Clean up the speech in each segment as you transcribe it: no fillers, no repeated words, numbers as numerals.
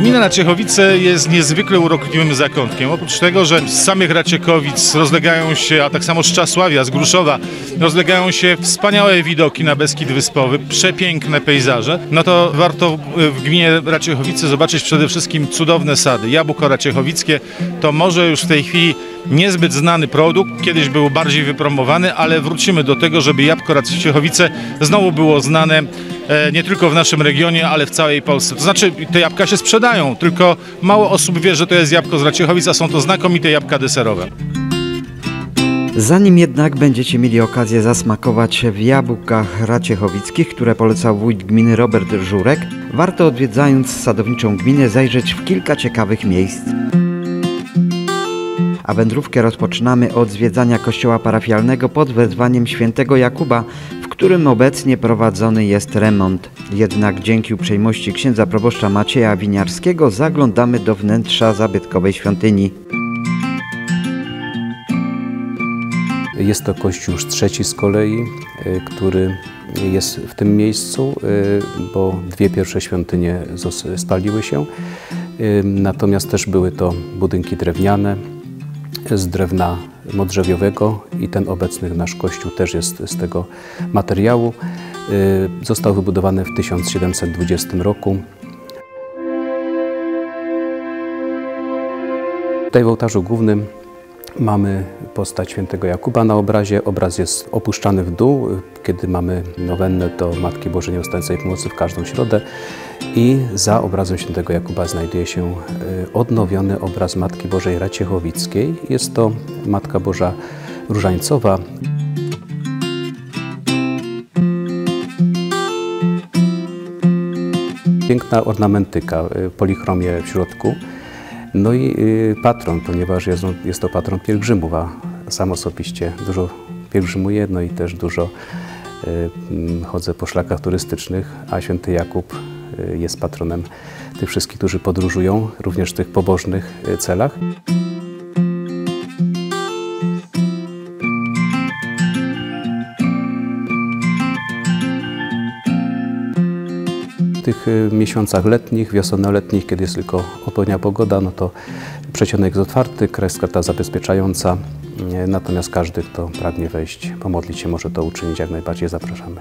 Gmina Raciechowice jest niezwykle urokliwym zakątkiem. Oprócz tego, że z samych Raciechowic rozlegają się, a tak samo z Czasławia, z Gruszowa, rozlegają się wspaniałe widoki na Beskid Wyspowy, przepiękne pejzaże, no to warto w gminie Raciechowice zobaczyć przede wszystkim cudowne sady. Jabłko raciechowickie to może już w tej chwili niezbyt znany produkt, kiedyś był bardziej wypromowany, ale wrócimy do tego, żeby jabłko Raciechowice znowu było znane nie tylko w naszym regionie, ale w całej Polsce. To znaczy, te jabłka się sprzedają, tylko mało osób wie, że to jest jabłko z Raciechowic, a są to znakomite jabłka deserowe. Zanim jednak będziecie mieli okazję zasmakować w jabłkach raciechowickich, które polecał wójt gminy Robert Żurek, warto odwiedzając sadowniczą gminę zajrzeć w kilka ciekawych miejsc. A wędrówkę rozpoczynamy od zwiedzania kościoła parafialnego pod wezwaniem świętego Jakuba, w którym obecnie prowadzony jest remont. Jednak dzięki uprzejmości księdza proboszcza Macieja Winiarskiego zaglądamy do wnętrza zabytkowej świątyni. Jest to kościół już trzeci z kolei, który jest w tym miejscu, bo dwie pierwsze świątynie spaliły się. Natomiast też były to budynki drewniane, z drewna modrzewiowego i ten obecny nasz kościół też jest z tego materiału. Został wybudowany w 1720 roku. Tutaj w ołtarzu głównym mamy postać świętego Jakuba na obrazie. Obraz jest opuszczany w dół, kiedy mamy nowennę do Matki Bożej Nieustającej Pomocy w każdą środę. I za obrazem świętego Jakuba znajduje się odnowiony obraz Matki Bożej Raciechowickiej. Jest to Matka Boża Różańcowa. Piękna ornamentyka, polichromie w środku. No i patron, ponieważ jest to patron pielgrzymów, a sam osobiście dużo pielgrzymuję, no i też dużo chodzę po szlakach turystycznych, a święty Jakub jest patronem tych wszystkich, którzy podróżują, również w tych pobożnych celach. W tych miesiącach letnich, wiosenno-letnich, kiedy jest tylko odpowiednia pogoda, no to przedsionek jest otwarty, jest karta zabezpieczająca, natomiast każdy, kto pragnie wejść, pomodlić się, może to uczynić, jak najbardziej zapraszamy.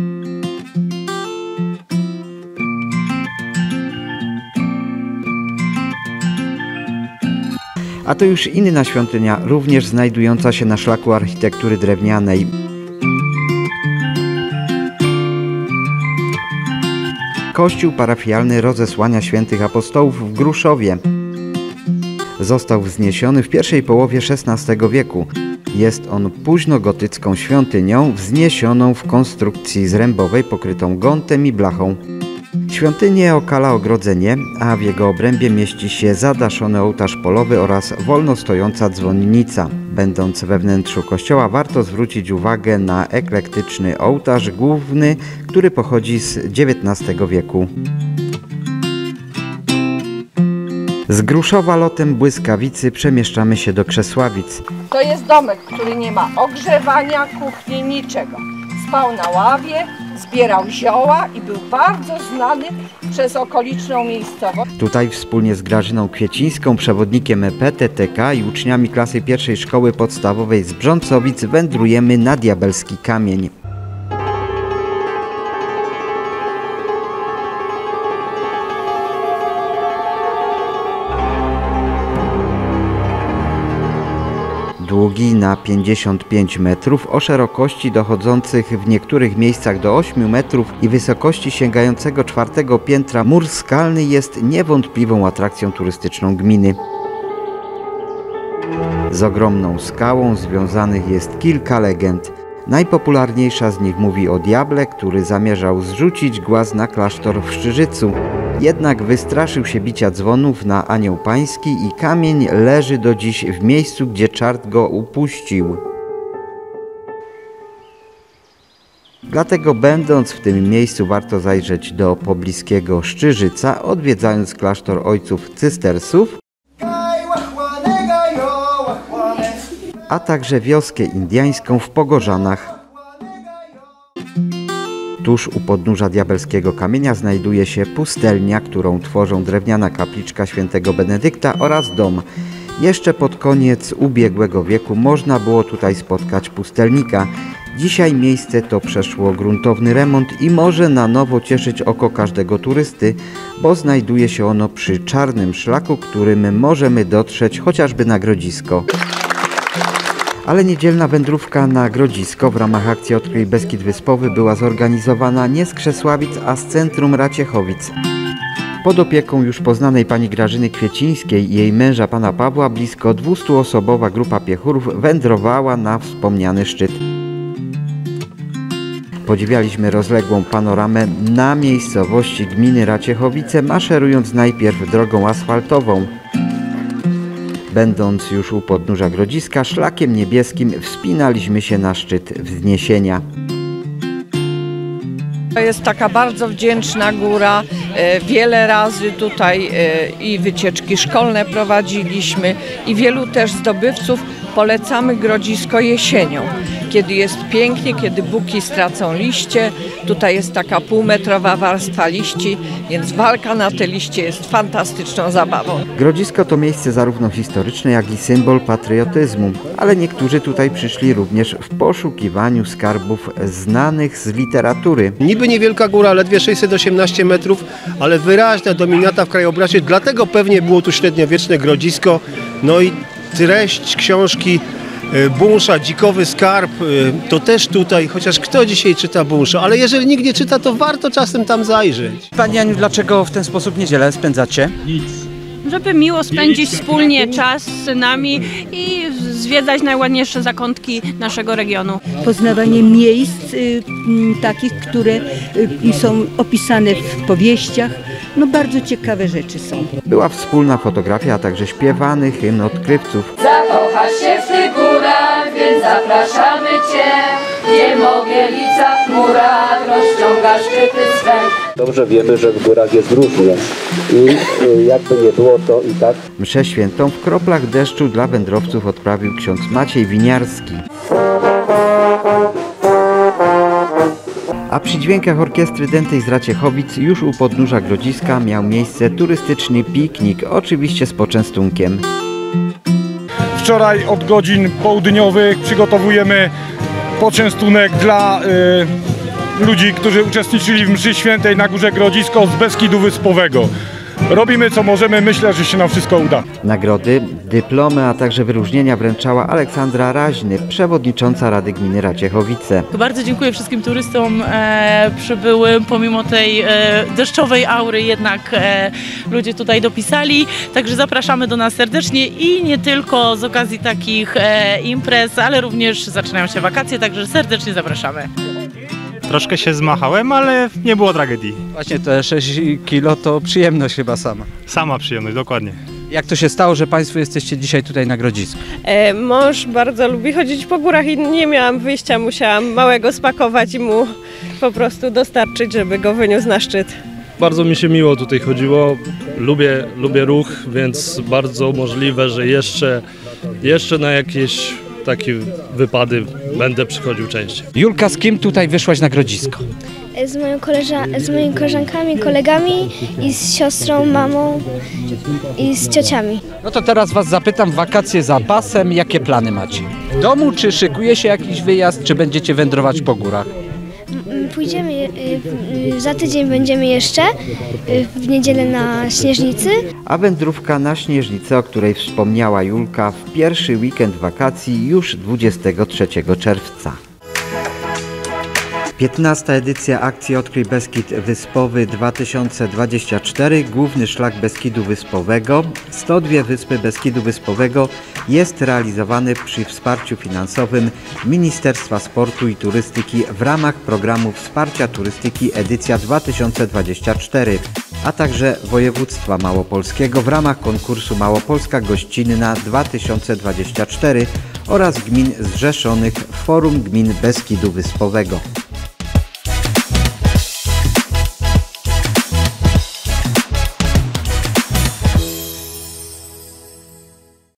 A to już inna świątynia, również znajdująca się na szlaku architektury drewnianej. Kościół parafialny Rozesłania Świętych Apostołów w Gruszowie. Został wzniesiony w pierwszej połowie XVI wieku. Jest on późnogotycką świątynią wzniesioną w konstrukcji zrębowej pokrytą gątem i blachą. Świątynię okala ogrodzenie, a w jego obrębie mieści się zadaszony ołtarz polowy oraz wolno stojąca dzwonnica. Będąc we wnętrzu kościoła, warto zwrócić uwagę na eklektyczny ołtarz główny, który pochodzi z XIX wieku. Z Gruszowa lotem błyskawicy przemieszczamy się do Krzesławic. To jest domek, który nie ma ogrzewania, kuchni, niczego. Spał na ławie, zbierał zioła i był bardzo znany przez okoliczną miejscowość. Tutaj wspólnie z Grażyną Kwiecińską, przewodnikiem PTTK i uczniami klasy pierwszej szkoły podstawowej z Brzącowic wędrujemy na Diabelski Kamień. Długi na 55 metrów, o szerokości dochodzących w niektórych miejscach do 8 metrów i wysokości sięgającego 4. piętra, mur skalny jest niewątpliwą atrakcją turystyczną gminy. Z ogromną skałą związanych jest kilka legend. Najpopularniejsza z nich mówi o diable, który zamierzał zrzucić głaz na klasztor w Szczyżycu. Jednak wystraszył się bicia dzwonów na Anioł Pański i kamień leży do dziś w miejscu, gdzie czart go upuścił. Dlatego będąc w tym miejscu warto zajrzeć do pobliskiego Szczyżyca, odwiedzając klasztor ojców cystersów, a także wioskę indiańską w Pogorzanach. Tuż u podnóża Diabelskiego Kamienia znajduje się pustelnia, którą tworzą drewniana kapliczka świętego Benedykta oraz dom. Jeszcze pod koniec ubiegłego wieku można było tutaj spotkać pustelnika. Dzisiaj miejsce to przeszło gruntowny remont i może na nowo cieszyć oko każdego turysty, bo znajduje się ono przy czarnym szlaku, którym możemy dotrzeć chociażby na Grodzisko. Ale niedzielna wędrówka na Grodzisko w ramach akcji Odkryj Beskid Wyspowy była zorganizowana nie z Krzesławic, a z centrum Raciechowic. Pod opieką już poznanej pani Grażyny Kwiecińskiej i jej męża pana Pawła blisko 200-osobowa grupa piechurów wędrowała na wspomniany szczyt. Podziwialiśmy rozległą panoramę na miejscowości gminy Raciechowice, maszerując najpierw drogą asfaltową. Będąc już u podnóża Grodziska, szlakiem niebieskim wspinaliśmy się na szczyt wzniesienia. To jest taka bardzo wdzięczna góra. Wiele razy tutaj i wycieczki szkolne prowadziliśmy i wielu też zdobywców polecamy Grodzisko jesienią, kiedy jest pięknie, kiedy buki stracą liście. Tutaj jest taka półmetrowa warstwa liści, więc walka na te liście jest fantastyczną zabawą. Grodzisko to miejsce zarówno historyczne, jak i symbol patriotyzmu, ale niektórzy tutaj przyszli również w poszukiwaniu skarbów znanych z literatury. Niby niewielka góra, ledwie 618 metrów, ale wyraźna dominata w krajobrazie, dlatego pewnie było tu średniowieczne Grodzisko. No i treść książki Bunsza, Dzikowy Skarb, to też tutaj, chociaż kto dzisiaj czyta Bunsza, ale jeżeli nikt nie czyta, to warto czasem tam zajrzeć. Pani Aniu, dlaczego w ten sposób niedzielę spędzacie? Żeby miło spędzić wspólnie czas z synami i zwiedzać najładniejsze zakątki naszego regionu. Poznawanie miejsc takich, które są opisane w powieściach. No bardzo ciekawe rzeczy są. Była wspólna fotografia, a także śpiewany hymn odkrywców. Zakochasz się w tych górach, więc zapraszamy Cię. Nie Mogielica w chmurach rozciąga szczyty swe. Dobrze wiemy, że w górach jest różnie i jakby nie było, to i tak. Mszę świętą w kroplach deszczu dla wędrowców odprawił ksiądz Maciej Winiarski. A przy dźwiękach orkiestry dętej z Raciechowic już u podnóża Grodziska miał miejsce turystyczny piknik, oczywiście z poczęstunkiem. Wczoraj od godzin południowych przygotowujemy poczęstunek dla ludzi, którzy uczestniczyli w mszy świętej na Górze Grodzisko z Beskidu Wyspowego. Robimy co możemy, myślę, że się nam wszystko uda. Nagrody, dyplomy, a także wyróżnienia wręczała Aleksandra Raźny, przewodnicząca Rady Gminy Raciechowice. Bardzo dziękuję wszystkim turystom przybyłym, pomimo tej deszczowej aury jednak ludzie tutaj dopisali, także zapraszamy do nas serdecznie i nie tylko z okazji takich imprez, ale również zaczynają się wakacje, także serdecznie zapraszamy. Troszkę się zmachałem, ale nie było tragedii. Właśnie te 6 kilo to przyjemność chyba sama. Sama przyjemność, dokładnie. Jak to się stało, że Państwo jesteście dzisiaj tutaj na Grodzisku? Mąż bardzo lubi chodzić po górach i nie miałam wyjścia, musiałam małego spakować i mu po prostu dostarczyć, żeby go wyniósł na szczyt. Bardzo mi się miło tutaj chodziło, lubię ruch, więc bardzo możliwe, że jeszcze na jakieś takie wypady będę przychodził częściej. Julka, z kim tutaj wyszłaś na Grodzisko? Z moimi koleżankami, kolegami i z siostrą, mamą i z ciociami. No to teraz Was zapytam, wakacje za pasem, jakie plany macie? W domu, czy szykuje się jakiś wyjazd, czy będziecie wędrować po górach? Pójdziemy, za tydzień będziemy jeszcze, w niedzielę na Śnieżnicy. A wędrówka na Śnieżnicę, o której wspomniała Julka, w pierwszy weekend wakacji już 23 czerwca. 15. edycja akcji Odkryj Beskid Wyspowy 2024, główny szlak Beskidu Wyspowego, 102 wyspy Beskidu Wyspowego jest realizowany przy wsparciu finansowym Ministerstwa Sportu i Turystyki w ramach programu Wsparcia Turystyki edycja 2024, a także województwa małopolskiego w ramach konkursu Małopolska Gościnna 2024 oraz gmin zrzeszonych w Forum Gmin Beskidu Wyspowego.